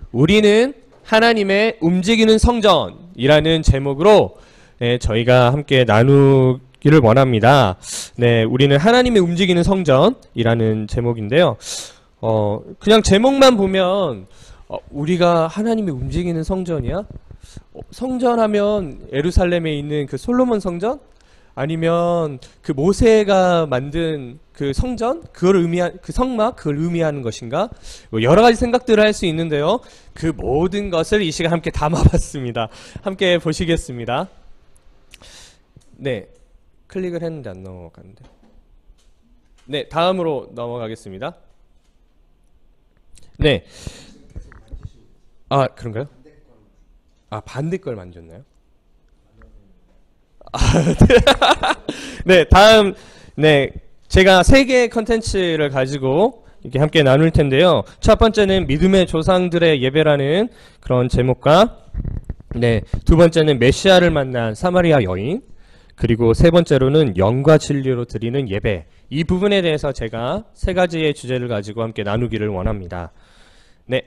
우리는 하나님의 움직이는 성전이라는 제목으로 저희가 함께 나누기를 원합니다. 네, 우리는 하나님의 움직이는 성전이라는 제목인데요. 그냥 제목만 보면 우리가 하나님의 움직이는 성전이야? 성전하면 예루살렘에 있는 그 솔로몬 성전? 아니면 그 모세가 만든 그 성전? 그걸 의미한, 그 성막? 그걸 의미하는 것인가? 여러 가지 생각들을 할 수 있는데요. 그 모든 것을 이 시간 함께 담아봤습니다. 함께 보시겠습니다. 네. 클릭을 했는데 안 넘어가는데. 네. 다음으로 넘어가겠습니다. 네. 아, 그런가요? 아, 반대 걸 만졌나요? 네, 다음, 네, 제가 3개의 컨텐츠를 가지고 이렇게 함께 나눌 텐데요. 첫 번째는 믿음의 조상들의 예배라는 그런 제목과, 네, 두 번째는 메시아를 만난 사마리아 여인, 그리고 세 번째로는 영과 진리로 드리는 예배. 이 부분에 대해서 제가 3가지의 주제를 가지고 함께 나누기를 원합니다. 네,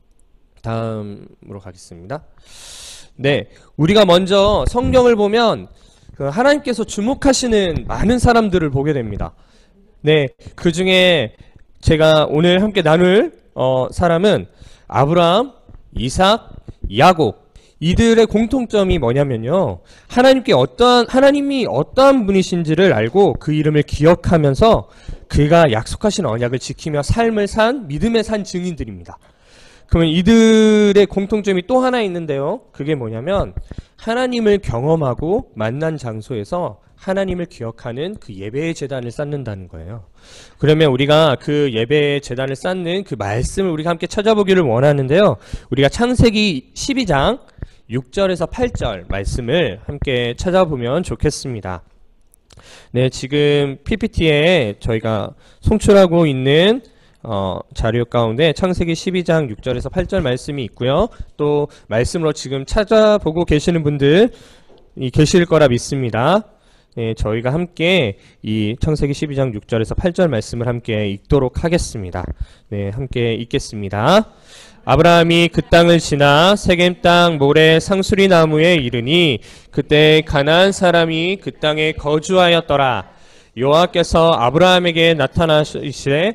다음으로 가겠습니다. 네, 우리가 먼저 성경을 보면 하나님께서 주목하시는 많은 사람들을 보게 됩니다. 네, 그 중에 제가 오늘 함께 나눌 사람은 아브라함, 이삭, 야곱. 이들의 공통점이 뭐냐면요, 하나님이 어떠한 분이신지를 알고 그 이름을 기억하면서 그가 약속하신 언약을 지키며 삶을 산 믿음의 산 증인들입니다. 그러면 이들의 공통점이 또 하나 있는데요. 그게 뭐냐면 하나님을 경험하고 만난 장소에서 하나님을 기억하는 그 예배의 제단을 쌓는다는 거예요. 그러면 우리가 그 예배의 제단을 쌓는 그 말씀을 우리가 함께 찾아보기를 원하는데요. 우리가 창세기 12장 6절에서 8절 말씀을 함께 찾아보면 좋겠습니다. 네, 지금 PPT에 저희가 송출하고 있는 자료 가운데 창세기 12장 6절에서 8절 말씀이 있고요. 또 말씀으로 지금 찾아보고 계시는 분들이 계실 거라 믿습니다. 네, 저희가 함께 이 창세기 12장 6절에서 8절 말씀을 함께 읽도록 하겠습니다. 네, 함께 읽겠습니다. 아브라함이 그 땅을 지나 세겜 땅 모래 상수리 나무에 이르니 그때 가나안 사람이 그 땅에 거주하였더라. 여호와께서 아브라함에게 나타나시되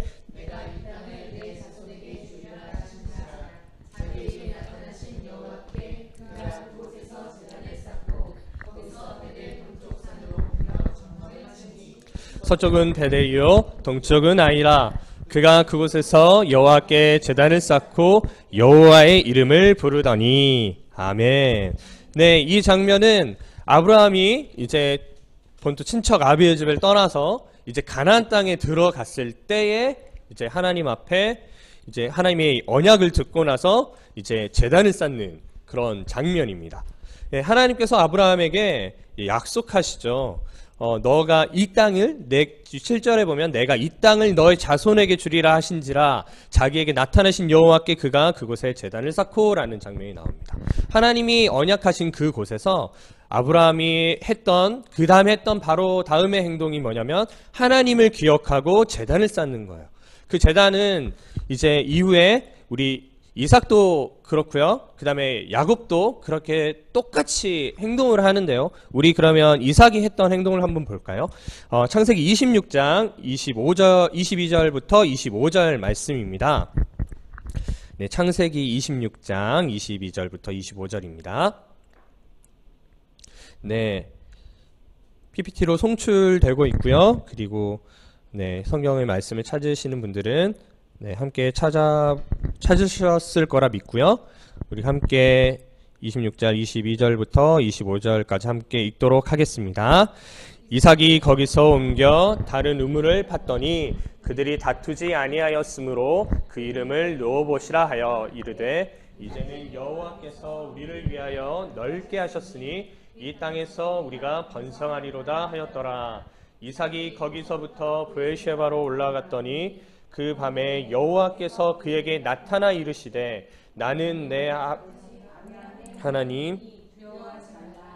서쪽은 베델이요 동쪽은 아이라. 그가 그곳에서 여호와께 제단을 쌓고 여호와의 이름을 부르더니. 아멘. 네, 이 장면은 아브라함이 이제 본토 친척 아비의 집을 떠나서 이제 가나안 땅에 들어갔을 때에 이제 하나님 앞에 이제 하나님의 언약을 듣고 나서 이제 제단을 쌓는 그런 장면입니다. 네, 하나님께서 아브라함에게 약속하시죠. 너가 이 땅을 7절에 보면 내가 이 땅을 너의 자손에게 주리라 하신지라 자기에게 나타나신 여호와께 그가 그곳에 제단을 쌓고 라는 장면이 나옵니다. 하나님이 언약하신 그곳에서 아브라함이 했던 그 다음에 했던 바로 다음의 행동이 뭐냐면 하나님을 기억하고 제단을 쌓는 거예요. 그 제단은 이제 이후에 우리 이삭도 그렇고요. 그 다음에 야곱도 그렇게 똑같이 행동을 하는데요. 우리 그러면 이삭이 했던 행동을 한번 볼까요? 창세기 26장 22절부터 25절 말씀입니다. 네, 창세기 26장 22절부터 25절입니다. 네, PPT로 송출되고 있고요. 그리고 네, 성경의 말씀을 찾으시는 분들은 네, 함께 찾으셨을 거라 믿고요. 우리 함께 26절 22절부터 25절까지 함께 읽도록 하겠습니다. 이삭이 거기서 옮겨 다른 우물을 팠더니 그들이 다투지 아니하였으므로 그 이름을 르호봇이라 하여 이르되 이제는 여호와께서 우리를 위하여 넓게 하셨으니 이 땅에서 우리가 번성하리로다 하였더라. 이삭이 거기서부터 브에르시바로 올라갔더니 그 밤에 여호와께서 그에게 나타나 이르시되 나는 내 하나님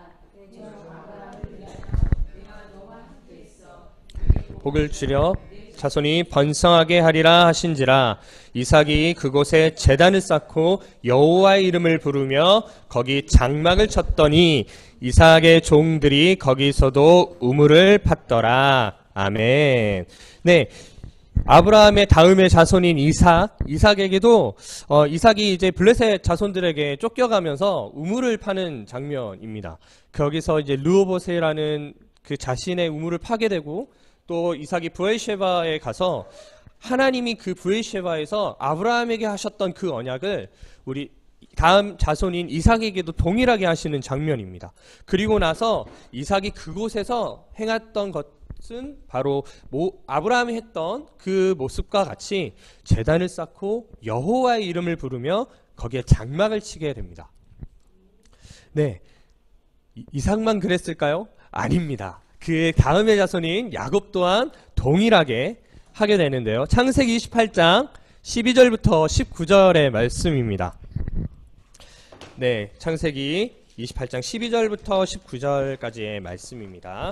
복을 주려 자손이 번성하게 하리라 하신지라. 이삭이 그곳에 제단을 쌓고 여호와의 이름을 부르며 거기 장막을 쳤더니 이삭의 종들이 거기서도 우물을 팠더라. 아멘. 네. 아브라함의 다음의 자손인 이삭에게도 이삭이 이제 블레셋 자손들에게 쫓겨가면서 우물을 파는 장면입니다. 거기서 이제 르호보세라는 그 자신의 우물을 파게 되고, 또 이삭이 브에르셰바에 가서 하나님이 그 브에르셰바에서 아브라함에게 하셨던 그 언약을 우리 다음 자손인 이삭에게도 동일하게 하시는 장면입니다. 그리고 나서 이삭이 그곳에서 행했던 것은 바로 아브라함이 했던 그 모습과 같이 제단을 쌓고 여호와의 이름을 부르며 거기에 장막을 치게 됩니다. 네, 이삭만 그랬을까요? 아닙니다. 그 다음의 자손인 야곱 또한 동일하게 하게 되는데요. 창세기 28장 12절부터 19절의 말씀입니다. 네, 창세기 28장 12절부터 19절까지의 말씀입니다.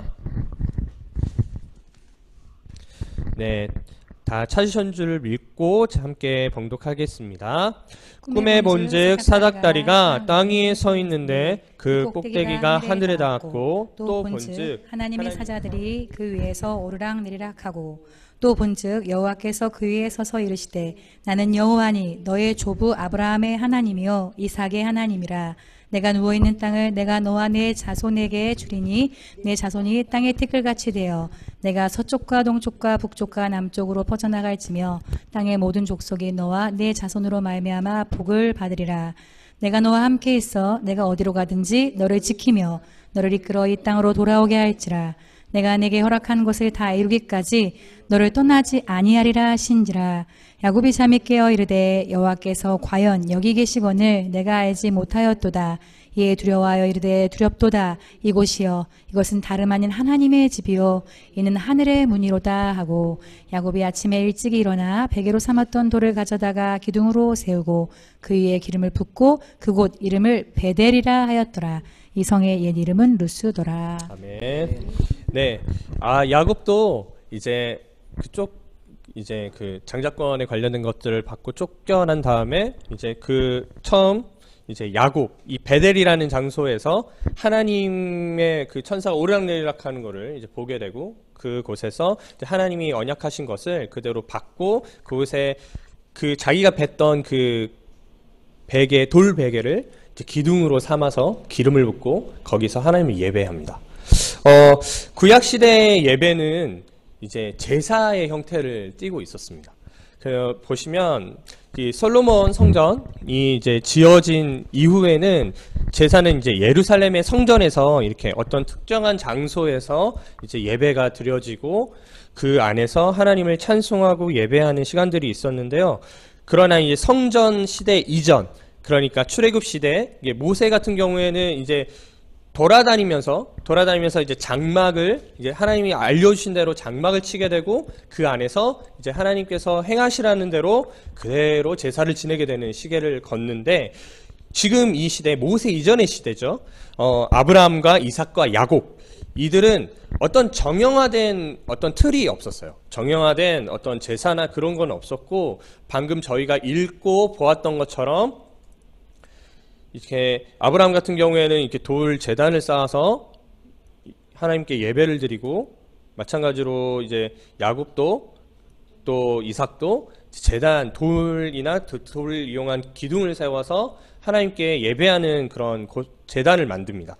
네, 다 찾으신 줄 믿고 함께 봉독하겠습니다. 꿈에 본즉 사닥다리가 땅 위에 서 있는데 그 꼭대기가 하늘에 닿았고, 또 본즉 하나님의 사자들이 그 위에서 오르락내리락 하고, 또 본즉 여호와께서 그 위에 서서 이르시되 나는 여호와니 너의 조부 아브라함의 하나님이요 이삭의 하나님이라. 내가 누워있는 땅을 내가 너와 내 자손에게 주리니 내 자손이 땅의 티끌같이 되어 내가 서쪽과 동쪽과 북쪽과 남쪽으로 퍼져나갈지며 땅의 모든 족속이 너와 내 자손으로 말미암아 복을 받으리라. 내가 너와 함께 있어 내가 어디로 가든지 너를 지키며 너를 이끌어 이 땅으로 돌아오게 할지라. 내가 내게 허락한 것을 다 이루기까지 너를 떠나지 아니하리라 하신지라. 야곱이 잠이 깨어 이르되 여호와께서 과연 여기 계시거늘 내가 알지 못하였도다. 이에 두려워하여 이르되 두렵도다. 이곳이여 이것은 다름 아닌 하나님의 집이요 이는 하늘의 문이로다 하고, 야곱이 아침에 일찍이 일어나 베개로 삼았던 돌을 가져다가 기둥으로 세우고 그 위에 기름을 붓고 그곳 이름을 베델이라 하였더라. 이 성의 옛 이름은 루스더라. 아멘. 네, 야곱도 이제 이제 그 장자권에 관련된 것들을 받고 쫓겨난 다음에 이제 그 처음 이제 야곱, 이 베델이라는 장소에서 하나님의 그 천사가 오르락내리락하는 것을 이제 보게 되고, 그곳에서 이제 하나님이 언약하신 것을 그대로 받고 그곳에 그 자기가 뱄던 그 베개, 돌 베개를 이제 기둥으로 삼아서 기름을 붓고 거기서 하나님을 예배합니다. 구약 시대의 예배는 이제 제사의 형태를 띠고 있었습니다. 보시면 이 솔로몬 성전이 이제 지어진 이후에는 제사는 이제 예루살렘의 성전에서 이렇게 어떤 특정한 장소에서 이제 예배가 드려지고 그 안에서 하나님을 찬송하고 예배하는 시간들이 있었는데요. 그러나 이제 성전 시대 이전, 그러니까 출애굽 시대, 모세 같은 경우에는 이제 돌아다니면서 이제 장막을 이제 하나님이 알려주신 대로 장막을 치게 되고 그 안에서 이제 하나님께서 행하시라는 대로 그대로 제사를 지내게 되는 시계를 걷는데, 지금 이 시대 모세 이전의 시대죠. 아브라함과 이삭과 야곱, 이들은 어떤 정형화된 어떤 틀이 없었어요. 정형화된 어떤 제사나 그런 건 없었고, 방금 저희가 읽고 보았던 것처럼 이렇게 아브라함 같은 경우에는 이렇게 돌 제단을 쌓아서 하나님께 예배를 드리고, 마찬가지로 이제 야곱도 또 이삭도 제단, 돌이나 돌을 이용한 기둥을 세워서 하나님께 예배하는 그런 제단을 만듭니다.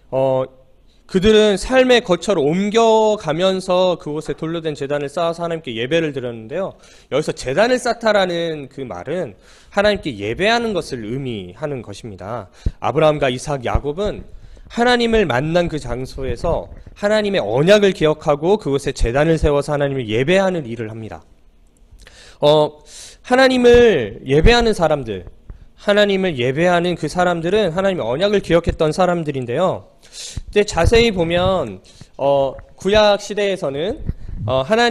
그들은 삶의 거처로 옮겨가면서 그곳에 돌로 된 제단을 쌓아서 하나님께 예배를 드렸는데요. 여기서 제단을 쌓다라는 그 말은 하나님께 예배하는 것을 의미하는 것입니다. 아브라함과 이삭, 야곱은 하나님을 만난 그 장소에서 하나님의 언약을 기억하고 그곳에 제단을 세워서 하나님을 예배하는 일을 합니다. 하나님을 예배하는 사람들, 하나님을 예배하는 그 사람들은 하나님의 언약을 기억했던 사람들인데요. 근데 자세히 보면 구약 시대에서는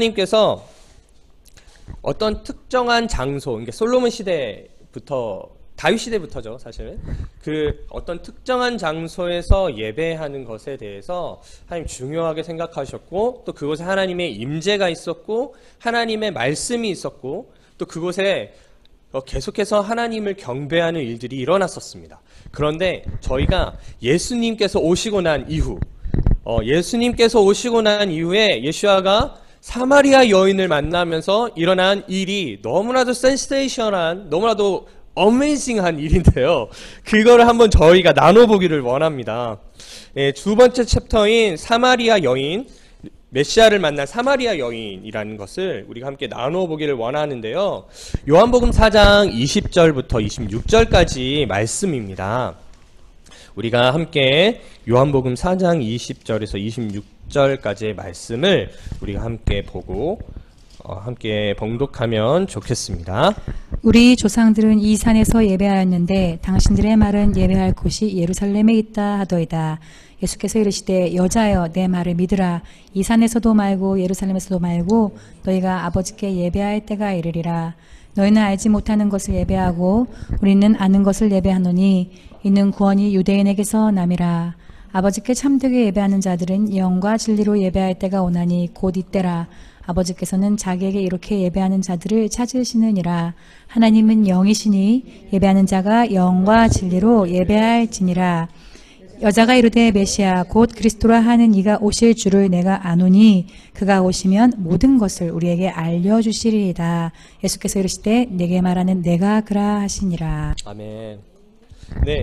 하나님께서 어떤 특정한 장소, 그러니까 솔로몬 시대부터 다윗 시대부터죠, 사실은. 그 어떤 특정한 장소에서 예배하는 것에 대해서 하나님 중요하게 생각하셨고, 또 그곳에 하나님의 임재가 있었고, 하나님의 말씀이 있었고, 또 그곳에 계속해서 하나님을 경배하는 일들이 일어났었습니다. 그런데 저희가 예수님께서 오시고 난 이후, 예수님께서 오시고 난 이후에 예수아가 사마리아 여인을 만나면서 일어난 일이 너무나도 센세이션한, 너무나도 어메이징한 일인데요. 그거를 한번 저희가 나눠보기를 원합니다. 두 번째 챕터인 사마리아 여인, 메시아를 만난 사마리아 여인이라는 것을 우리가 함께 나눠보기를 원하는데요. 요한복음 4장 20절부터 26절까지 말씀입니다. 우리가 함께 요한복음 4장 20절에서 26절까지의 말씀을 우리가 함께 보고 함께 봉독하면 좋겠습니다. 우리 조상들은 이 산에서 예배하였는데 당신들의 말은 예배할 곳이 예루살렘에 있다 하더이다. 예수께서 이르시되 여자여 내 말을 믿으라. 이 산에서도 말고 예루살렘에서도 말고 너희가 아버지께 예배할 때가 이르리라. 너희는 알지 못하는 것을 예배하고 우리는 아는 것을 예배하노니 이는 구원이 유대인에게서 남이라. 아버지께 참되게 예배하는 자들은 영과 진리로 예배할 때가 오나니 곧 이때라. 아버지께서는 자기에게 이렇게 예배하는 자들을 찾으시느니라. 하나님은 영이시니 예배하는 자가 영과 진리로 예배할지니라. 여자가 이르되 메시아 곧 그리스도라 하는 이가 오실 줄을 내가 아노니 그가 오시면 모든 것을 우리에게 알려주시리이다. 예수께서 이르시되 내게 말하는 내가 그라 하시니라. 아멘. 네,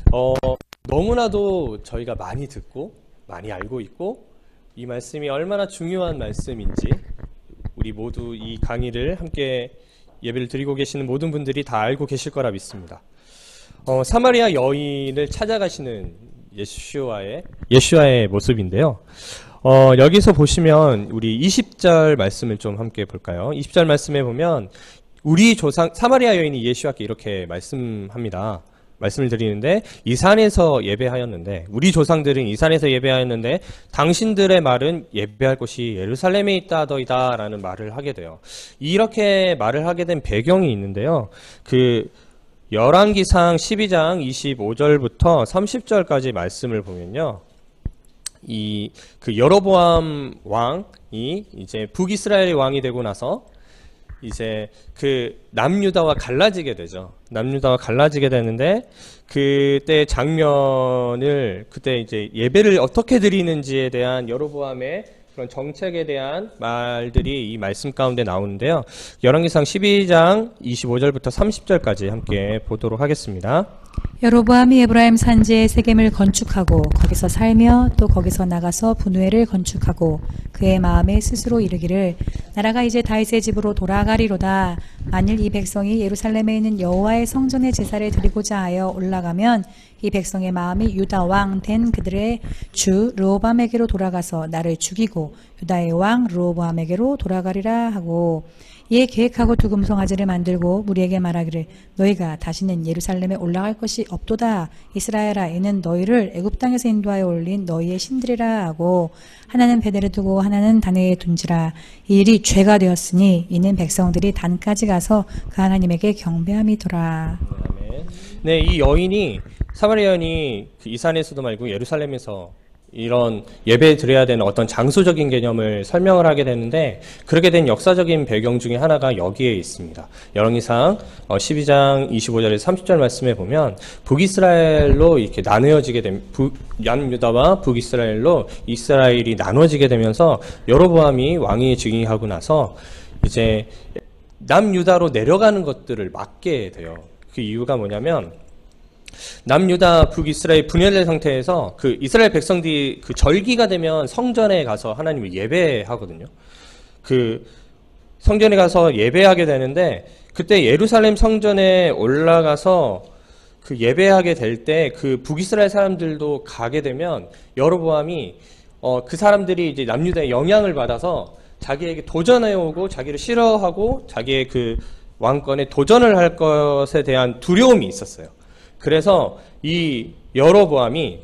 너무나도 저희가 많이 듣고 많이 알고 있고 이 말씀이 얼마나 중요한 말씀인지 우리 모두 이 강의를 함께 예배를 드리고 계시는 모든 분들이 다 알고 계실 거라 믿습니다. 사마리아 여인을 찾아가시는 예수와의 모습인데요. 여기서 보시면 우리 20절 말씀을 좀 함께 볼까요? 20절 말씀에 보면 우리 조상 사마리아 여인이 예수와께 이렇게 말씀을 드리는데 이 산에서 예배하였는데 우리 조상들은 이 산에서 예배하였는데 당신들의 말은 예배할 곳이 예루살렘에 있다 하더이다 라는 말을 하게 돼요. 이렇게 말을 하게 된 배경이 있는데요. 그 열왕기상 12장 25절부터 30절까지 말씀을 보면요. 그 여로보암 왕이 이제 북이스라엘의 왕이 되고 나서 이제 그 남유다와 갈라지게 되죠. 남유다와 갈라지게 되는데 그때 장면을 그때 이제 예배를 어떻게 드리는지에 대한 여로보암의 그런 정책에 대한 말들이 이 말씀 가운데 나오는데요. 열왕기상 12장 25절부터 30절까지 함께 보도록 하겠습니다. 여로보암이 에브라임 산지에 세겜을 건축하고 거기서 살며 또 거기서 나가서 분우엘을 건축하고 그의 마음에 스스로 이르기를 나라가 이제 다윗의 집으로 돌아가리로다. 만일 이 백성이 예루살렘에 있는 여호와의 성전에 제사를 드리고자 하여 올라가면 이 백성의 마음이 유다 왕 된 그들의 주 르호보암에게로 돌아가서 나를 죽이고 유다의 왕 르호보암에게로 돌아가리라 하고 이에 계획하고 두 금송아지를 만들고 무리에게 말하기를 너희가 다시는 예루살렘에 올라갈 것이 없도다. 이스라엘아 이는 너희를 애굽 땅에서 인도하여 올린 너희의 신들이라 하고 하나는 베델에 두고 하나는 다네에 둔지라. 이 일이 죄가 되었으니 이는 백성들이 단까지 가서 그 하나님에게 경배함이더라. 네, 이 여인이 사마리아 여인이 이 산에서도 말고 예루살렘에서 이런 예배 드려야 되는 어떤 장소적인 개념을 설명을 하게 되는데 그렇게 된 역사적인 배경 중에 하나가 여기에 있습니다. 열왕기상 12장 25절에서 30절 말씀에 보면 북이스라엘로 이렇게 나누어지게 된 남유다와 북이스라엘로 이스라엘이 나눠지게 되면서 여로보암이 왕위 즉위하고 나서 이제 남유다로 내려가는 것들을 막게 돼요. 그 이유가 뭐냐면 남유다 북이스라엘 분열된 상태에서 그 이스라엘 백성들이 그 절기가 되면 성전에 가서 하나님을 예배하거든요. 그 성전에 가서 예배하게 되는데 그때 예루살렘 성전에 올라가서 그 예배하게 될 때 그 북이스라엘 사람들도 가게 되면 여로보암이 그 사람들이 이제 남유다의 영향을 받아서 자기에게 도전해오고 자기를 싫어하고 자기의 그 왕권에 도전을 할 것에 대한 두려움이 있었어요. 그래서 이 여로보암이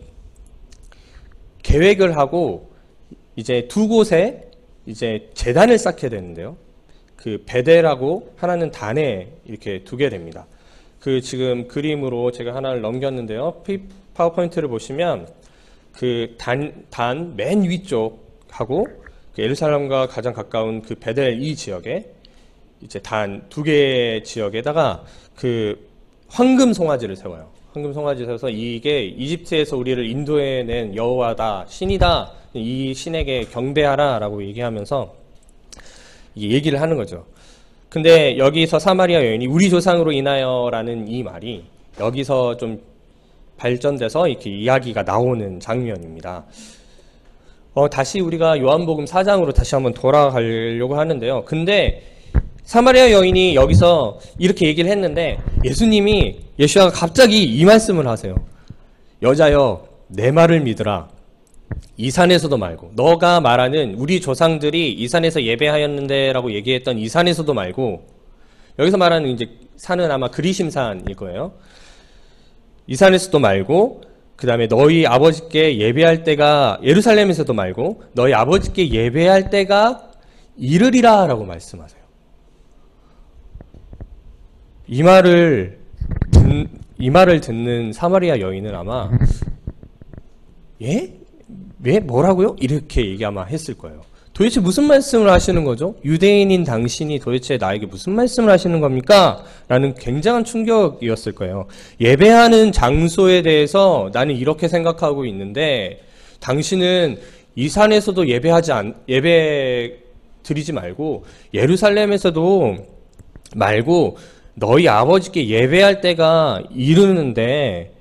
계획을 하고 이제 두 곳에 이제 제단을 쌓게 되는데요. 그 베델하고 하나는 단에 이렇게 두게 됩니다. 그 지금 그림으로 제가 하나를 넘겼는데요. 파워포인트를 보시면 그 단 맨 위쪽하고 그 예루살렘과 가장 가까운 그 베델 이 지역에 이제 단 두 개의 지역에다가 그 황금 송아지를 세워요. 황금 송아지 세워서 이게 이집트에서 우리를 인도해낸 여호와다, 신이다, 이 신에게 경배하라라고 얘기하면서 얘기를 하는 거죠. 근데 여기서 사마리아 여인이 우리 조상으로 인하여라는 이 말이 여기서 좀 발전돼서 이렇게 이야기가 나오는 장면입니다. 다시 우리가 요한복음 4장으로 다시 한번 돌아가려고 하는데요. 근데 사마리아 여인이 여기서 이렇게 얘기를 했는데 예수아가 갑자기 이 말씀을 하세요. 여자여, 내 말을 믿으라. 이 산에서도 말고, 너가 말하는 우리 조상들이 이 산에서 예배하였는데 라고 얘기했던 이 산에서도 말고, 여기서 말하는 이제 산은 아마 그리심산일 거예요. 이 산에서도 말고, 그 다음에 너희 아버지께 예배할 때가 예루살렘에서도 말고 너희 아버지께 예배할 때가 이르리라 라고 말씀하세요. 이 말을 듣는 사마리아 여인은 아마 예? 왜? 뭐라고요? 이렇게 얘기 아마 했을 거예요. 도대체 무슨 말씀을 하시는 거죠? 유대인인 당신이 도대체 나에게 무슨 말씀을 하시는 겁니까? 라는 굉장한 충격이었을 거예요. 예배하는 장소에 대해서 나는 이렇게 생각하고 있는데 당신은 이 산에서도 예배 드리지 말고 예루살렘에서도 말고 너희 아버지께 예배할 때가 이르는데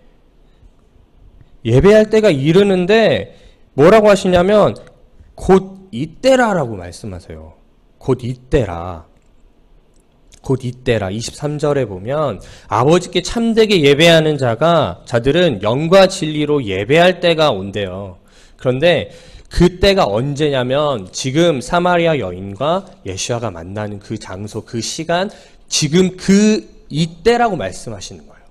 뭐라고 하시냐면 곧 이때라라고 말씀하세요. 곧 이때라. 23절에 보면 아버지께 참되게 예배하는 자들은 영과 진리로 예배할 때가 온대요. 그런데 그 때가 언제냐면 지금 사마리아 여인과 예수아가 만나는 그 장소, 그 시간, 지금 이때라고 말씀하시는 거예요.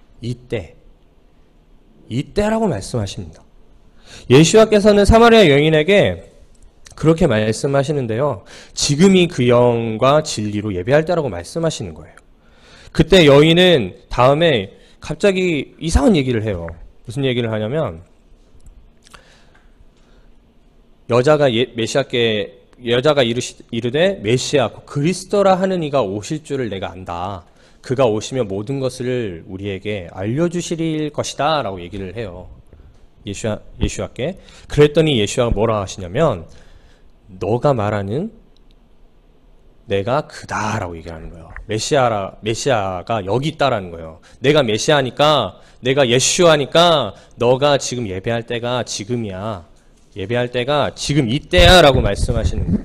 이때라고 말씀하십니다. 예수아께서는 사마리아 여인에게 그렇게 말씀하시는데요. 지금이 그 영과 진리로 예배할 때라고 말씀하시는 거예요. 그때 여인은 다음에 갑자기 이상한 얘기를 해요. 무슨 얘기를 하냐면 여자가 이르되 메시아 그리스도라 하는 이가 오실 줄을 내가 안다. 그가 오시면 모든 것을 우리에게 알려주실 것이다 라고 얘기를 해요. 예수아께. 그랬더니 예수아가 뭐라 하시냐면 너가 말하는 내가 그다라고 얘기하는 거예요. 메시아가 여기 있다라는 거예요. 내가 메시아니까, 내가 예수아니까 너가 지금 예배할 때가 지금이야. 예배할 때가 지금 이때야 라고 말씀하시는 거예요.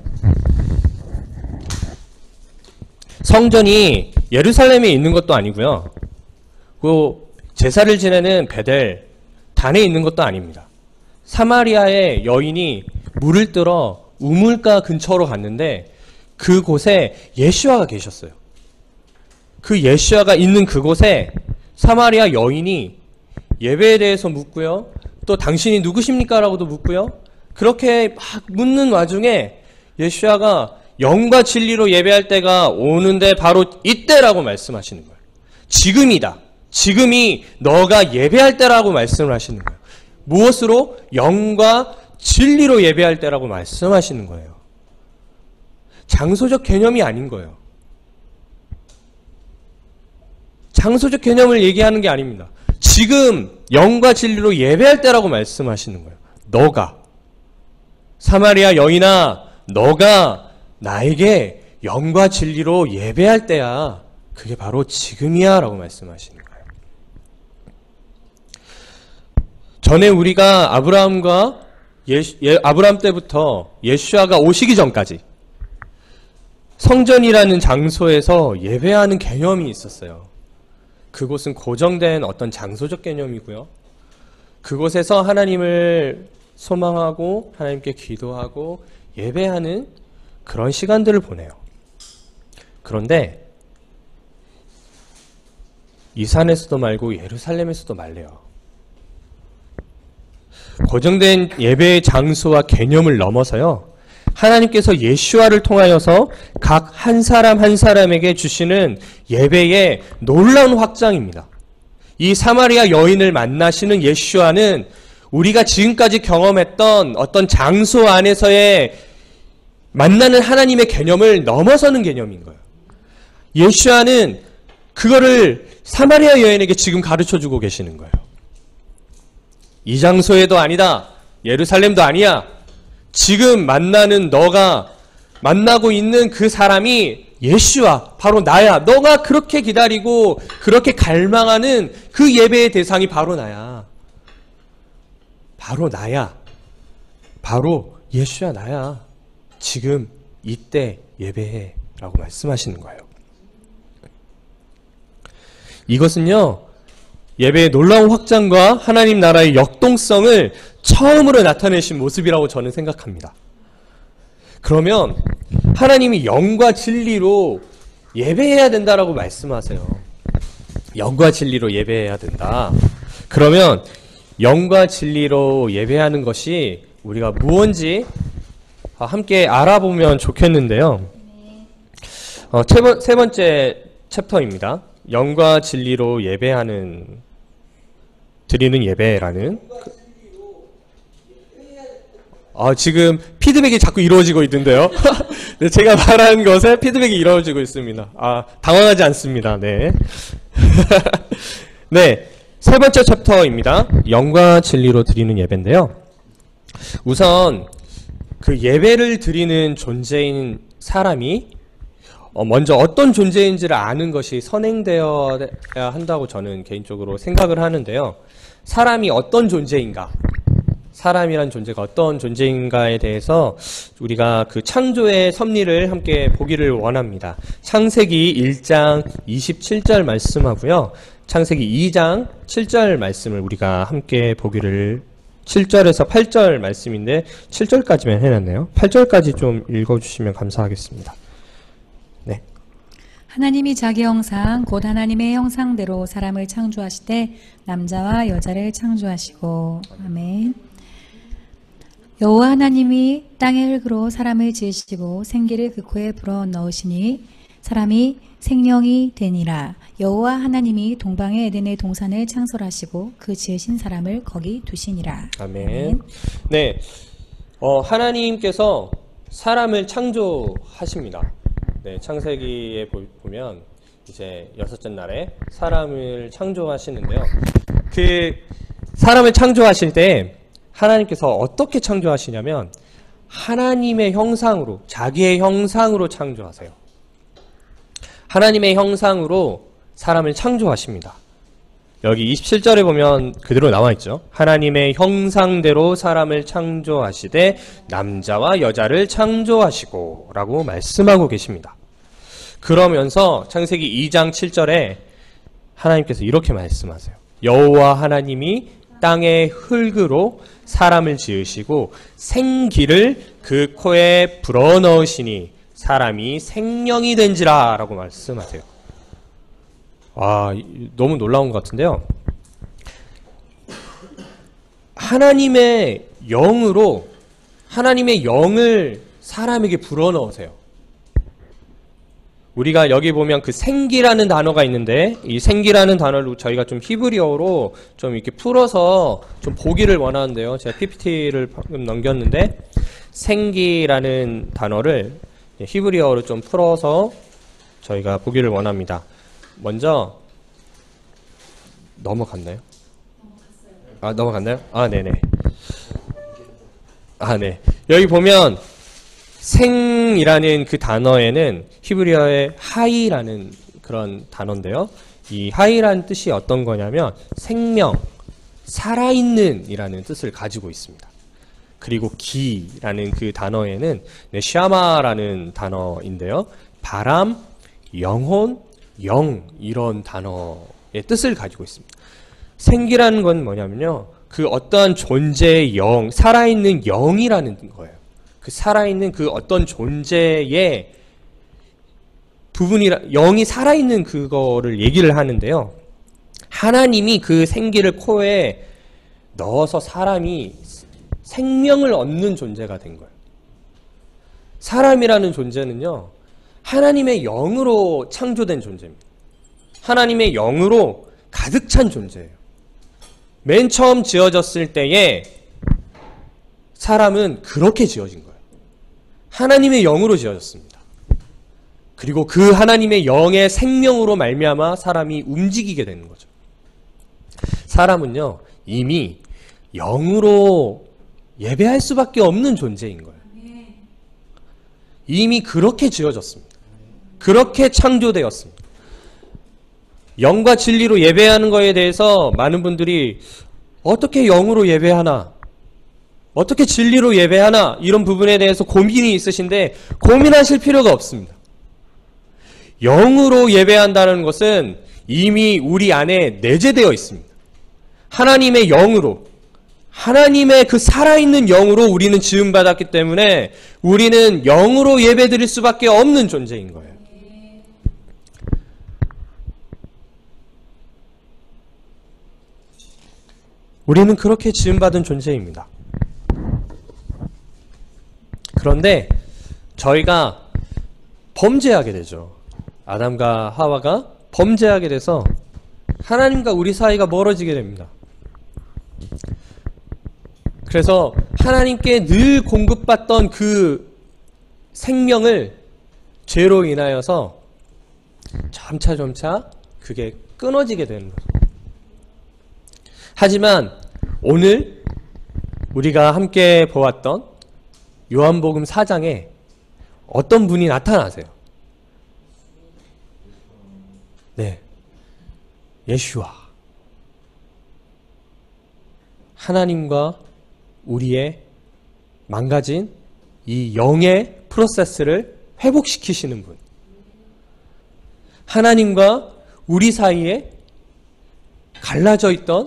성전이 예루살렘에 있는 것도 아니고요. 그 제사를 지내는 베델, 단에 있는 것도 아닙니다. 사마리아의 여인이 물을 들어 우물가 근처로 갔는데 그곳에 예수아가 계셨어요. 그 예수아가 있는 그곳에 사마리아 여인이 예배에 대해서 묻고요. 또 당신이 누구십니까? 라고도 묻고요. 그렇게 막 묻는 와중에 예수아가 영과 진리로 예배할 때가 오는데 바로 이때라고 말씀하시는 거예요. 지금이다. 지금이 너가 예배할 때라고 말씀을 하시는 거예요. 무엇으로? 영과 진리로 예배할 때라고 말씀하시는 거예요. 장소적 개념이 아닌 거예요. 장소적 개념을 얘기하는 게 아닙니다. 지금 영과 진리로 예배할 때라고 말씀하시는 거예요. 너가 사마리아 여인아, 너가 나에게 영과 진리로 예배할 때야. 그게 바로 지금이야 라고 말씀하시는 거예요. 전에 우리가 아브라함 때부터 예수아가 오시기 전까지 성전이라는 장소에서 예배하는 개념이 있었어요. 그곳은 고정된 어떤 장소적 개념이고요. 그곳에서 하나님을 소망하고 하나님께 기도하고 예배하는 그런 시간들을 보내요. 그런데 이 산에서도 말고 예루살렘에서도 말래요. 고정된 예배의 장소와 개념을 넘어서요. 하나님께서 예수와를 통하여서 각 한 사람 한 사람에게 주시는 예배의 놀라운 확장입니다. 이 사마리아 여인을 만나시는 예수와는 우리가 지금까지 경험했던 어떤 장소 안에서의 만나는 하나님의 개념을 넘어서는 개념인 거예요. 예수와는 그거를 사마리아 여인에게 지금 가르쳐주고 계시는 거예요. 이 장소에도 아니다. 예루살렘도 아니야. 지금 만나는 너가 만나고 있는 그 사람이 예수와 바로 나야. 너가 그렇게 기다리고 그렇게 갈망하는 그 예배의 대상이 바로 나야. 바로 나야. 바로 예수야 나야. 지금 이때 예배해 라고 말씀하시는 거예요. 이것은요, 예배의 놀라운 확장과 하나님 나라의 역동성을 처음으로 나타내신 모습이라고 저는 생각합니다. 그러면 하나님이 영과 진리로 예배해야 된다라고 말씀하세요. 영과 진리로 예배해야 된다. 그러면 영과 진리로 예배하는 것이 우리가 무엇인지 함께 알아보면 좋겠는데요. 세 번째 챕터입니다. 영과 진리로 드리는 예배라는. 지금 피드백이 자꾸 이루어지고 있는데요. 네, 제가 말한 것에 피드백이 이루어지고 있습니다. 당황하지 않습니다. 네. 네. 세 번째 챕터입니다. 영과 진리로 드리는 예배인데요. 우선 그 예배를 드리는 존재인 사람이 먼저 어떤 존재인지를 아는 것이 선행되어야 한다고 저는 개인적으로 생각을 하는데요. 사람이 어떤 존재인가, 사람이란 존재가 어떤 존재인가에 대해서 우리가 그 창조의 섭리를 함께 보기를 원합니다. 창세기 1장 27절 말씀하고요. 창세기 2장 7절 말씀을 우리가 함께 보기를, 7절에서 8절 말씀인데 7절까지만 해놨네요. 8절까지 좀 읽어주시면 감사하겠습니다. 네. 하나님이 자기 형상 곧 하나님의 형상대로 사람을 창조하시되 남자와 여자를 창조하시고. 아멘. 여호와 하나님이 땅의 흙으로 사람을 지으시고 생기를 그 코에 불어넣으시니 사람이 생명이 되니라. 여호와 하나님이 동방의 에덴의 동산을 창설하시고 그 지으신 사람을 거기 두시니라. 아멘. 아멘. 네, 하나님께서 사람을 창조하십니다. 네, 창세기에 보면 이제 여섯째 날에 사람을 창조하시는데요. 그 사람을 창조하실 때 하나님께서 어떻게 창조하시냐면 하나님의 형상으로, 자기의 형상으로 창조하세요. 하나님의 형상으로 사람을 창조하십니다. 여기 27절에 보면 그대로 나와 있죠. 하나님의 형상대로 사람을 창조하시되 남자와 여자를 창조하시고 라고 말씀하고 계십니다. 그러면서 창세기 2장 7절에 하나님께서 이렇게 말씀하세요. 여호와 하나님이 땅의 흙으로 사람을 지으시고 생기를 그 코에 불어넣으시니 사람이 생명이 된지라 라고 말씀하세요. 너무 놀라운 것 같은데요. 하나님의 영으로 하나님의 영을 사람에게 불어넣으세요. 우리가 여기 보면 그 생기라는 단어가 있는데 이 생기라는 단어를 저희가 좀 히브리어로 좀 이렇게 풀어서 좀 보기를 원하는데요. 제가 PPT를 방금 넘겼는데 생기라는 단어를 히브리어로 좀 풀어서 저희가 보기를 원합니다. 먼저 넘어갔나요? 넘어갔나요? 네네. 네. 여기 보면 생이라는 그 단어에는 히브리어의 하이라는 그런 단어인데요. 이 하이라는 뜻이 어떤 거냐면 생명, 살아있는 이라는 뜻을 가지고 있습니다. 그리고 기라는 그 단어에는 샤마라는 단어인데요. 바람, 영혼, 영 이런 단어의 뜻을 가지고 있습니다. 생기라는 건 뭐냐면요. 그 어떠한 존재의 영, 살아있는 영이라는 거예요. 그 살아있는 그 어떤 존재의 부분이라, 영이 살아있는 그거를 얘기를 하는데요. 하나님이 그 생기를 코에 넣어서 사람이 생명을 얻는 존재가 된 거예요. 사람이라는 존재는요, 하나님의 영으로 창조된 존재입니다. 하나님의 영으로 가득 찬 존재예요. 맨 처음 지어졌을 때에 사람은 그렇게 지어진 거예요. 하나님의 영으로 지어졌습니다. 그리고 그 하나님의 영의 생명으로 말미암아 사람이 움직이게 되는 거죠. 사람은요, 이미 영으로 예배할 수밖에 없는 존재인 거예요. 이미 그렇게 지어졌습니다. 그렇게 창조되었습니다. 영과 진리로 예배하는 것에 대해서 많은 분들이 어떻게 영으로 예배하나, 어떻게 진리로 예배하나, 이런 부분에 대해서 고민이 있으신데 고민하실 필요가 없습니다. 영으로 예배한다는 것은 이미 우리 안에 내재되어 있습니다. 하나님의 영으로, 하나님의 그 살아있는 영으로 우리는 지음받았기 때문에 우리는 영으로 예배드릴 수밖에 없는 존재인 거예요. 우리는 그렇게 지음받은 존재입니다. 그런데 저희가 범죄하게 되죠. 아담과 하와가 범죄하게 돼서 하나님과 우리 사이가 멀어지게 됩니다. 그래서 하나님께 늘 공급받던 그 생명을 죄로 인하여서 점차 그게 끊어지게 되는 거죠. 하지만 오늘 우리가 함께 보았던 요한복음 4장에 어떤 분이 나타나세요? 네, 예슈아. 하나님과 우리의 망가진 이 영의 프로세스를 회복시키시는 분. 하나님과 우리 사이에 갈라져 있던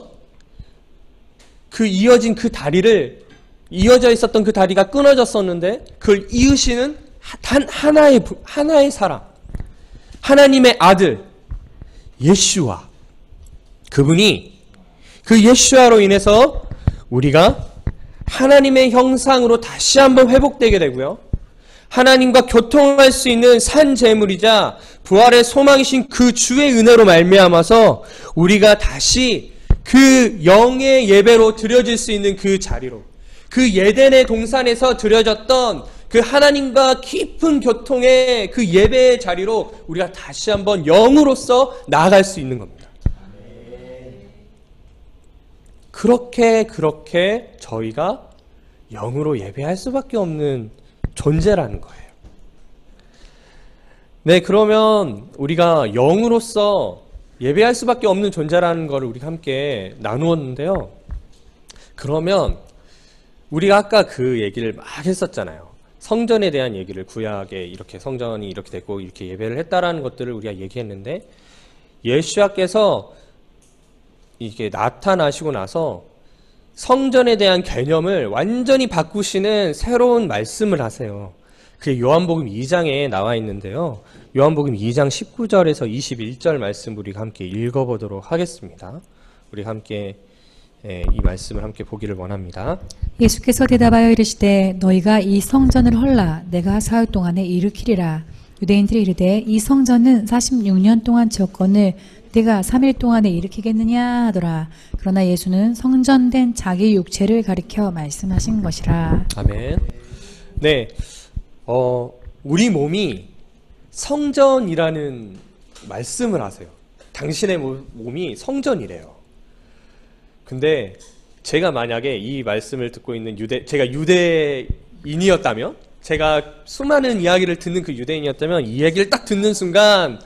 그 이어진 그 다리를, 이어져 있었던 그 다리가 끊어졌었는데 그걸 이으시는 단 하나의 사람, 하나님의 아들 예슈아. 그분이, 그 예슈아로 인해서 우리가 하나님의 형상으로 다시 한번 회복되게 되고요, 하나님과 교통할 수 있는 산 제물이자 부활의 소망이신 그 주의 은혜로 말미암아서 우리가 다시 그 영의 예배로 드려질 수 있는 그 자리로, 그 예덴의 동산에서 드려졌던 그 하나님과 깊은 교통의 그 예배의 자리로 우리가 다시 한번 영으로서 나아갈 수 있는 겁니다. 그렇게 저희가 영으로 예배할 수밖에 없는 존재라는 거예요. 네, 그러면 우리가 영으로서 예배할 수밖에 없는 존재라는 것을 우리가 함께 나누었는데요. 그러면 우리가 아까 그 얘기를 막 했었잖아요. 성전에 대한 얘기를, 구약에 이렇게 성전이 이렇게 됐고 이렇게 예배를 했다라는 것들을 우리가 얘기했는데, 예수님께서 이게 나타나시고 나서 성전에 대한 개념을 완전히 바꾸시는 새로운 말씀을 하세요. 그게 요한복음 2장에 나와 있는데요. 요한복음 2장 19절에서 21절 말씀 우리가 함께 읽어보도록 하겠습니다. 우리 함께 이 말씀을 함께 보기를 원합니다. 예수께서 대답하여 이르시되 너희가 이 성전을 헐라 내가 사흘 동안에 일으키리라. 유대인들이 이르되 이 성전은 46년 동안 지었거늘 내가 3일 동안에 일으키겠느냐 하더라. 그러나 예수는 성전된 자기 육체를 가리켜 말씀하신 것이라. 아멘. 네, 우리 몸이 성전이라는 말씀을 하세요. 당신의 몸이 성전이래요. 근데 제가 만약에 이 말씀을 듣고 있는 제가 유대인이었다면, 제가 수많은 이야기를 듣는 그 유대인이었다면 이 얘기를 딱 듣는 순간